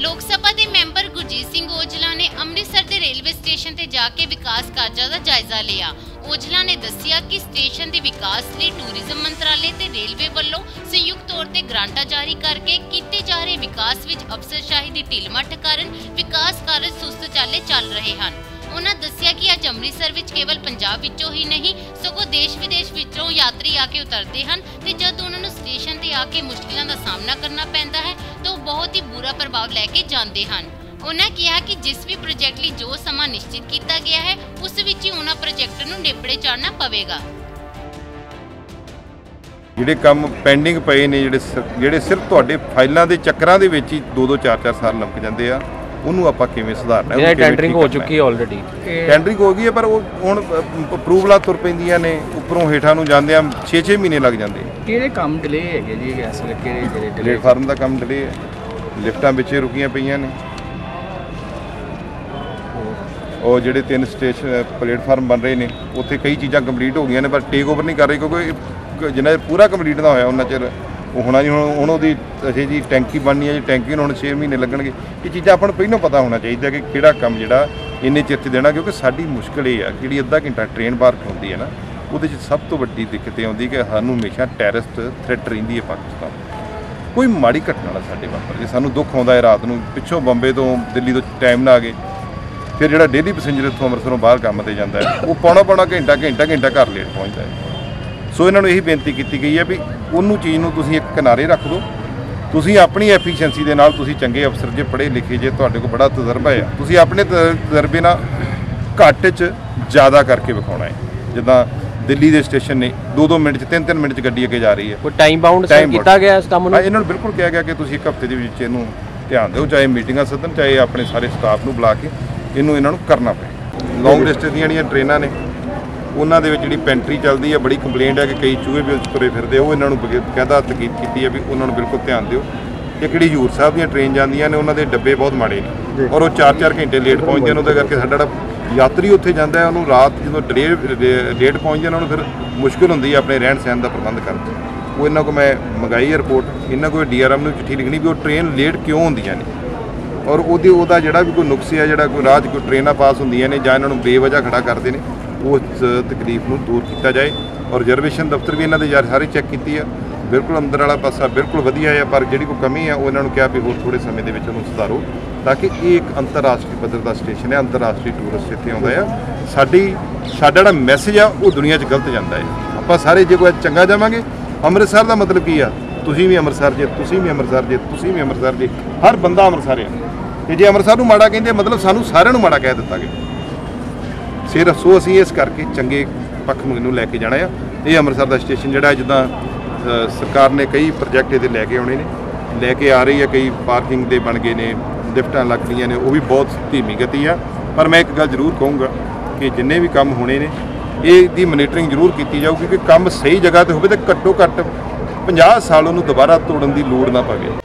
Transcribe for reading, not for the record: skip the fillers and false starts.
लोक सभा के मैंबर गुरजीत सिंह ओजला ने अमृतसर के रेलवे स्टेशन ते जाके विकास कार्यां दा जायजा लिया। ओजला ने दस्सिया कि स्टेशन के विकास लिए टूरिज्म मंत्रालय ते रेलवे वालों संयुक्त तौर ते ग्रांटां जारी करके कीते जा रहे विकास विच अफसरशाही दी ढिलमठ कारण विकास कार्य सुस्त चाले चल रहे हैं। उन्होंने दस्सिया कि अज अमृतसर विच केवल पंजाब विचों ही नहीं सगों देश विदेश विचों यात्री आके उतरते हैं ते जद उन्होंने स्टेशन ते आके मुश्किलों का सामना करना पैंदा है तो बहुत ही बुरा प्रभाव लैके जाते हैं। उन्होंने कहा कि जिस भी प्रोजेक्ट लिए जो समा निश्चित किया गया है उस विच ही उन्होंने प्रोजेक्ट नूं नेपड़े चाढ़ना पवेगा। ਜਿਹੜੇ ਕੰਮ ਪੈਂਡਿੰਗ ਪਏ ਨੇ ਜਿਹੜੇ ਸਿਰਫ ਤੁਹਾਡੇ ਫਾਈਲਾਂ ਦੇ ਚੱਕਰਾਂ ਦੇ ਵਿੱਚ ਹੀ 2-2 4-4 ਸਾਲ ਲੰਘ ਜਾਂਦੇ ਆ, ਉਹਨੂੰ ਆਪਾਂ ਕਿਵੇਂ ਸੁਧਾਰਨਾ ਹੈ। ਟੈਂਡਰਿੰਗ ਹੋ ਚੁੱਕੀ ਹੈ ਆਲਰੇਡੀ, ਟੈਂਡਰਿੰਗ ਹੋ ਗਈ ਹੈ ਪਰ ਉਹ ਹੁਣ ਅਪਰੂਵਲਾਂ ਤੁਰ ਪੈਂਦੀਆਂ ਨੇ, ਉੱਪਰੋਂ ਹੇਠਾਂ ਨੂੰ ਜਾਂਦੇ ਆ 6-6 ਮਹੀਨੇ ਲੱਗ ਜਾਂਦੇ। ਕਿਹੜੇ ਕੰਮ ਡਿਲੇ ਹੈਗੇ ਜੀ ਇਸ ਵੇਲੇ? ਕਿਹੜੇ ਪਲੇਟਫਾਰਮ ਦਾ ਕੰਮ ਡਿਲੇ ਹੈ, ਲਿਫਟਾਂ ਵਿੱਚੇ ਰੁਕੀਆਂ ਪਈਆਂ ਨੇ। ਉਹ ਜਿਹੜੇ 3 ਸਟੇਸ਼ਨ ਪਲੇਟਫਾਰਮ ਬਣ ਰਹੇ ਨੇ ਉੱਥੇ ਕਈ ਚੀਜ਼ਾਂ ਕੰਪਲੀਟ ਹੋ ਗਈਆਂ ਨੇ ਪਰ ਟੇਕ ਓਵਰ ਨਹੀਂ ਕਰ ਰਹੇ ਕਿਉਂਕਿ ਜਿੰਨਾ ਚਿਰ ਪੂਰਾ ਕੰਪਲੀਟ ਨਾ ਹੋਇਆ ਉਹਨਾਂ ਚਿਰ ਉਹ ਹੋਣਾ ਨਹੀਂ। ਹੁਣ ਉਹਦੀ ਅਸੀਂ ਜੀ ਟੈਂਕੀ ਬਣਨੀ ਹੈ ਜੀ, ਟੈਂਕੀ ਨੂੰ ਹੁਣ 6 ਮਹੀਨੇ ਲੱਗਣਗੇ। ਇਹ ਚੀਜ਼ਾਂ ਆਪਾਂ ਨੂੰ ਪਹਿਲਾਂ ਪਤਾ ਹੋਣਾ ਚਾਹੀਦਾ ਕਿ ਕਿਹੜਾ ਕੰਮ ਜਿਹੜਾ ਇੰਨੇ ਚਿਰ 'ਚ ਦੇਣਾ, ਕਿਉਂਕਿ ਸਾਡੀ ਮੁਸ਼ਕਿਲ ਇਹ ਆ ਜਿਹੜੀ ਅੱਧਾ ਘੰਟਾ ਟ੍ਰੇਨ ਬਾਹਰ ਖਲੋਂਦੀ ਹੈ ਨਾ, ਉਹਦੇ 'ਚ ਸਭ ਤੋਂ ਵੱਡੀ ਦਿੱਕਤ ਇਹ ਆਉਂਦੀ ਕਿ ਸਾਨੂੰ ਹਮੇਸ਼ਾ ਟੈਰਰਿਸਟ ਥ੍ਰੈਟ ਰਹਿੰਦੀ ਹੈ। ਪਾਕਿਸਤਾਨ ਕੋਈ ਮਾੜੀ ਘਟਨਾ ਨਾਲ ਸਾਡੇ ਵਾਪਰ ਜੇ ਸਾਨੂੰ ਦੁੱਖ ਆਉਂਦਾ ਹੈ ਰਾਤ ਨੂੰ, ਪਿੱਛੋਂ ਬੰਬੇ ਤੋਂ ਦਿੱਲੀ ਤੋਂ ਟਾਈਮ ਨਾ ਆ ਗਏ, ਫਿਰ ਜਿਹੜਾ ਡੇਲੀ ਪੈਸੇਂਜਰ ਇੱਥੋਂ ਅੰਮ੍ਰਿਤਸਰੋਂ ਬਾਹਰ ਕੰਮ 'ਤੇ ਜਾਂਦਾ ਹੈ ਉਹ ਪੌਣਾ ਘੰਟਾ ਘਰ ਲੇਟ ਪਹੁੰਚਦਾ ਹੈ। ਸੋ ਇਹਨਾਂ ਨੂੰ ਇਹੀ ਬੇਨਤੀ ਕੀਤੀ ਗਈ ਹੈ ਵੀ ਉਹਨੂੰ ਚੀਜ਼ ਨੂੰ ਤੁਸੀਂ ਇੱਕ ਕਿਨਾਰੇ ਰੱਖ ਦਿਓ। ਤੁਸੀਂ ਆਪਣੀ ਐਫੀਸ਼ੀਐਂਸੀ ਦੇ ਨਾਲ ਤੁਸੀਂ ਚੰਗੇ ਅਫਸਰ ਜੇ ਪੜ੍ਹੇ ਲਿਖੇ ਜੇ ਤੁਹਾਡੇ ਕੋਲ ਬੜਾ ਤਜਰਬਾ ਹੈ, ਤੁਸੀਂ ਆਪਣੇ ਤਜਰਬੇ ਨਾਲ ਘੱਟ 'ਚ ਜ਼ਿਆਦਾ ਕਰਕੇ ਵਿਖਾਉਣਾ ਹੈ। ਜਿੱਦਾਂ ਦਿੱਲੀ ਦੇ ਸਟੇਸ਼ਨ ਨੇ 2-2 ਮਿੰਟ 'ਚ 3-3 ਮਿੰਟ 'ਚ ਗੱਡੀ ਅੱਗੇ ਜਾ ਰਹੀ ਹੈ। ਕੋਈ ਟਾਈਮ ਬਾਉਂਡ ਕੀਤਾ ਗਿਆ ਇਸ ਕੰਮ ਨੂੰ? ਇਹਨਾਂ ਨੂੰ ਬਿਲਕੁਲ ਕਿਹਾ ਗਿਆ ਕਿ ਤੁਸੀਂ 1 ਹਫ਼ਤੇ ਦੇ ਵਿੱਚ ਇਹਨੂੰ ਧਿਆਨ ਦਿਓ, ਚਾਹੇ ਮੀਟਿੰਗਾਂ ਸੱਦਣ, ਚਾਹੇ ਆਪਣੇ ਸਾਰੇ ਸਟਾਫ ਨੂੰ ਬੁਲਾ ਕੇ ਇਹਨਾਂ ਨੂੰ ਕਰਨਾ ਪਏ। ਲੌਂਗ ਡਿਸਟੈਂਸ ਦੀਆਂ ਜਿਹੜੀਆਂ ਟ੍ਰੇਨਾਂ ਨੇ ਉਹਨਾਂ ਦੇ ਵਿੱਚ ਜਿਹੜੀ ਪੈਂਟਰੀ ਚੱਲਦੀ ਹੈ, ਬੜੀ ਕੰਪਲੇਂਟ ਹੈ ਕਿ ਕਈ ਚੂਹੇ ਵੀ ਉੱਚ ਤੁਰੇ ਫਿਰਦੇ, ਉਹ ਇਹਨਾਂ ਨੂੰ ਬਕਾਇਦਾ ਤਕੀਦ ਕੀਤੀ ਹੈ ਵੀ ਉਹਨਾਂ ਨੂੰ ਬਿਲਕੁਲ ਧਿਆਨ ਦਿਓ। ਕਿ ਜਿਹੜੀ ਹਜ਼ੂਰ ਸਾਹਿਬ ਦੀਆਂ ਟ੍ਰੇਨ ਜਾਂਦੀਆਂ ਨੇ ਉਹਨਾਂ ਦੇ ਡੱਬੇ ਬਹੁਤ ਮਾੜੇ ਨੇ ਔਰ ਉਹ 4-4 ਘੰਟੇ ਲੇਟ ਪਹੁੰਚਦੇ ਨੇ। ਉਹਦੇ ਕਰਕੇ ਸਾਡਾ ਜਿਹੜਾ ਯਾਤਰੀ ਉੱਥੇ ਜਾਂਦਾ ਹੈ ਉਹਨੂੰ ਰਾਤ ਜਦੋਂ ਲੇਟ ਪਹੁੰਚਦੇ ਨੇ ਉਹਨੂੰ ਫਿਰ ਮੁਸ਼ਕਿਲ ਹੁੰਦੀ ਹੈ ਆਪਣੇ ਰਹਿਣ ਸਹਿਣ ਦਾ ਪ੍ਰਬੰਧ ਕਰਨ 'ਚ। ਉਹ ਇਹਨਾਂ ਕੋਲ ਮੈਂ ਮੰਗਾਈ ਹੈ ਰਿਪੋਰਟ, ਇਹਨਾਂ ਕੋਲ DRM ਨੂੰ ਚਿੱਠੀ ਲਿਖਣੀ ਵੀ ਉਹ ਟ੍ਰੇਨ ਲੇਟ ਕਿਉਂ ਹੁੰਦੀਆਂ ਨੇ ਔਰ ਉਹਦਾ ਜਿਹੜਾ ਵੀ ਕੋਈ ਨੁਕਸ ਹੈ, ਜਿਹੜਾ ਕੋਈ ਰਾਹ 'ਚ ਕੋਈ ਟ੍ਰੇਨਾਂ ਪਾਸ ਹੁੰਦੀਆਂ ਨੇ ਜਾਂ ਇਹਨਾਂ ਨੂੰ ਬੇਵਜ੍ਹਾ ਖੜਾ ਕਰਦੇ ਨੇ, ਉਸ ਤਕਲੀਫ ਨੂੰ ਦੂਰ ਕੀਤਾ ਜਾਏ। ਔਰ ਰਿਜ਼ਰਵੇਸ਼ਨ ਦਫ਼ਤਰ ਵੀ ਇਹਨਾਂ ਦੇ ਸਾਰੇ ਚੈੱਕ ਕੀਤੀ ਆ, ਬਿਲਕੁਲ ਅੰਦਰ ਵਾਲਾ ਪਾਸਾ ਬਿਲਕੁਲ ਵਧੀਆ ਹੈ, ਪਰ ਜਿਹੜੀ ਕੋਈ ਕਮੀ ਆ ਉਹ ਇਹਨਾਂ ਨੂੰ ਕਿਹਾ ਵੀ ਹੋਰ ਥੋੜ੍ਹੇ ਸਮੇਂ ਦੇ ਵਿੱਚ ਉਹਨੂੰ ਸੁਧਾਰੋ ਤਾਂ ਕਿ ਇਹ ਇੱਕ ਅੰਤਰਰਾਸ਼ਟਰੀ ਪੱਧਰ ਦਾ ਸਟੇਸ਼ਨ ਹੈ, ਅੰਤਰਰਾਸ਼ਟਰੀ ਟੂਰਿਸਟ ਇੱਥੇ ਆਉਂਦਾ ਆ। ਸਾਡਾ ਜਿਹੜਾ ਮੈਸੇਜ ਆ ਉਹ ਦੁਨੀਆ 'ਚ ਗਲਤ ਜਾਂਦਾ ਹੈ। ਆਪਾਂ ਸਾਰੇ ਜੇ ਕੋਈ ਚੰਗਾ ਜਾਵਾਂਗੇ, ਅੰਮ੍ਰਿਤਸਰ ਦਾ ਮਤਲਬ ਕੀ ਆ? ਤੁਸੀਂ ਵੀ ਅੰਮ੍ਰਿਤਸਰ ਜੇ, ਤੁਸੀਂ ਵੀ ਅੰਮ੍ਰਿਤਸਰ ਜੇ, ਤੁਸੀਂ ਵੀ ਅੰਮ੍ਰਿਤਸਰ ਜੇ, ਹਰ ਬੰਦਾ ਅੰਮ੍ਰਿਤਸਰ ਆ। ਤੇ ਜੇ ਅੰਮ੍ਰਿਤਸਰ ਨੂੰ ਮਾੜਾ ਕਹਿੰਦੇ ਮਤਲਬ ਸਾਨੂੰ ਸਾਰਿਆਂ ਨੂੰ ਮਾੜਾ ਕਹਿ ਦਿੱਤਾ ਗਿਆ। ਸਿਰ ਸੋ ਅਸੀਂ ਇਸ ਕਰਕੇ ਚੰਗੇ ਪੱਖ ਨੂੰ ਇਹਨੂੰ ਲੈ ਕੇ ਜਾਣਾ ਆ। ਇਹ ਅੰਮ੍ਰਿਤਸਰ ਦਾ ਸਟੇਸ਼ਨ ਜਿਹੜਾ ਜਿੱਦਾਂ ਸਰਕਾਰ ਨੇ ਕਈ ਪ੍ਰੋਜੈਕਟ ਇਹਦੇ ਲੈ ਕੇ ਆਉਣੇ ਨੇ, ਲੈ ਕੇ ਆ ਰਹੀ ਹੈ, ਕਈ ਪਾਰਕਿੰਗ ਦੇ ਬਣ ਗਏ ਨੇ, ਲਿਫਟਾਂ ਲੱਗ ਗਈਆਂ ਨੇ, ਉਹ ਵੀ ਬਹੁਤ ਧੀਮੀ ਗਤੀ ਆ। ਪਰ ਮੈਂ ਇੱਕ ਗੱਲ ਜ਼ਰੂਰ ਕਹੂੰਗਾ ਕਿ ਜਿੰਨੇ ਵੀ ਕੰਮ ਹੋਣੇ ਨੇ ਇਹਦੀ ਮੋਨੀਟਰਿੰਗ ਜ਼ਰੂਰ ਕੀਤੀ ਜਾਊ, ਕਿਉਂਕਿ ਕੰਮ ਸਹੀ ਜਗ੍ਹਾ 'ਤੇ ਹੋਵੇ ਤਾਂ ਘੱਟੋ ਘੱਟ 50 ਸਾਲ ਉਹਨੂੰ ਦੁਬਾਰਾ ਤੋੜਨ ਦੀ ਲੋੜ ਨਾ ਪਵੇ।